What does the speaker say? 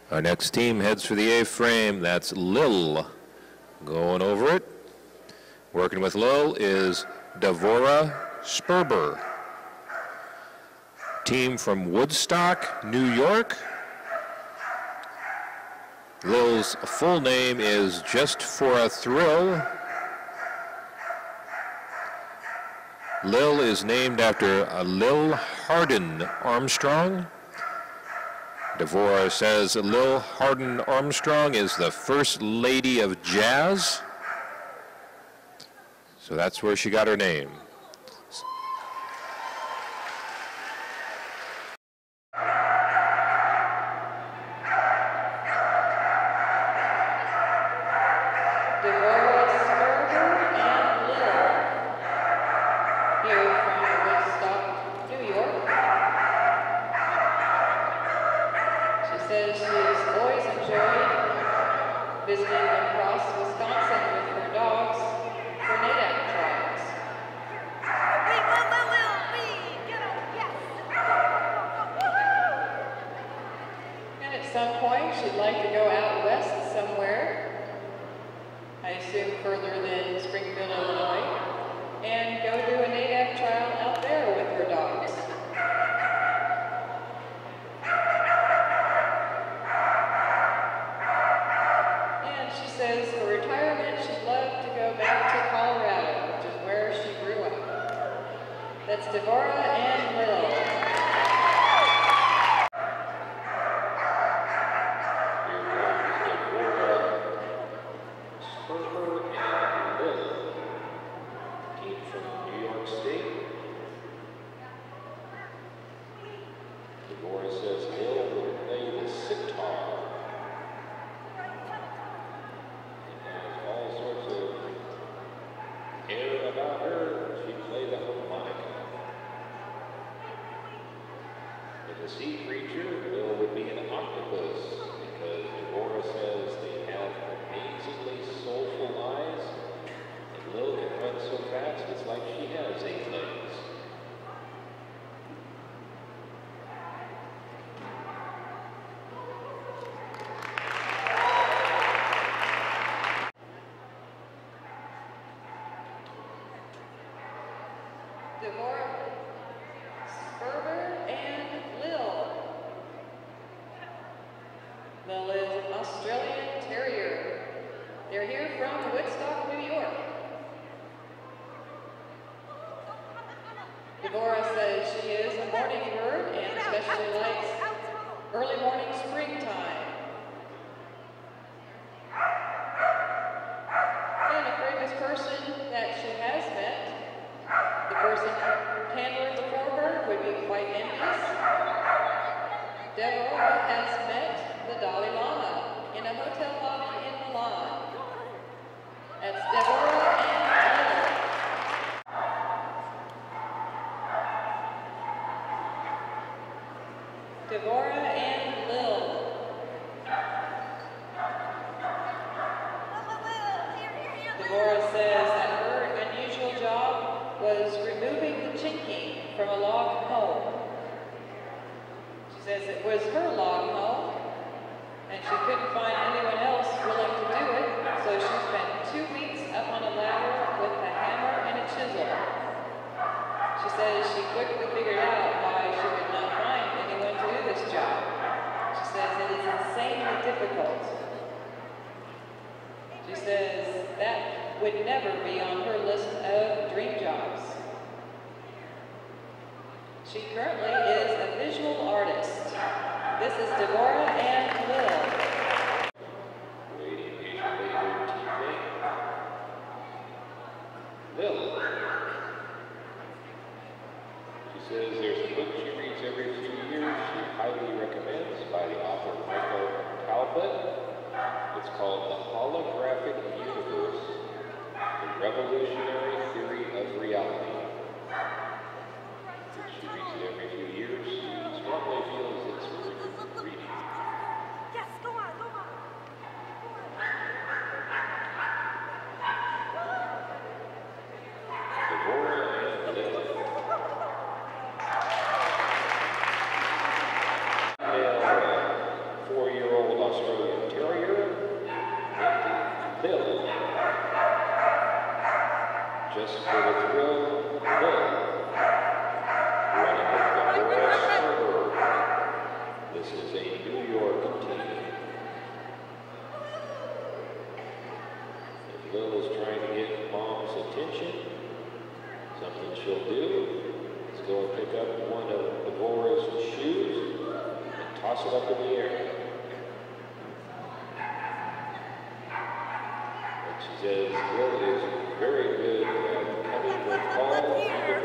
Our next team heads for the A-frame. That's Lil going over it. Working with Lil is Devora Sperber. Team from Woodstock, New York. Lil's full name is Just for a Thrill. Lil is named after Lil Hardin Armstrong. Devora says Lil Hardin Armstrong is the first lady of jazz. So that's where she got her name. Says she's always enjoyed visiting across Wisconsin with her dogs for NADAC trials. And at some point, she'd like to go out west somewhere, I assume further than Springfield, Illinois, and go do a NADAC trial out there with her dogs. Says for retirement, she'd love to go back to Colorado, which is where she grew up. That's Devora and Lil. Sperber and Lil, team from New York State. Devora says Lil will play the sitar. Air about her, she played the harmonica. As a sea creature, Lil would be an octopus because Devora says they have amazingly soulful eyes, and Lil can run so fast it's like she has 8 legs. Devora Sperber and Lil. Lil is an Australian Terrier. They're here from Woodstock, New York. Devora says she is a morning bird and especially likes early morning springtime. And a previous person that she has met, the person handling before her would be quite envious. Devora has met the Dalai Lama in a hotel lobby in Milan. That's Devora and Lil. Devora and Lil. Devora says that her unusual job was removing the chinking from a log home. She says it was her log home, and she couldn't find anyone else willing to do it, so she spent 2 weeks up on a ladder with a hammer and a chisel. She says she quickly figured out why she could not find anyone to do this job. She says it is insanely difficult. She says that would never be on her list of dream jobs. She currently is a visual artist. This is Devora and Lil. Waiting patiently her teammate, Lil. She says there's a book she reads every few years she highly recommends by the author Michael Talbot. It's called The Holographic Universe, The Revolutionary Theory of Reality. She reads it every few years. She strongly feels it's worth reading. Yes, go on, go on. Devora and Lil. Male 4-year-old what she'll do is go and pick up one of Deborah's shoes and toss it up in the air. And she says Will is very good at cutting the ball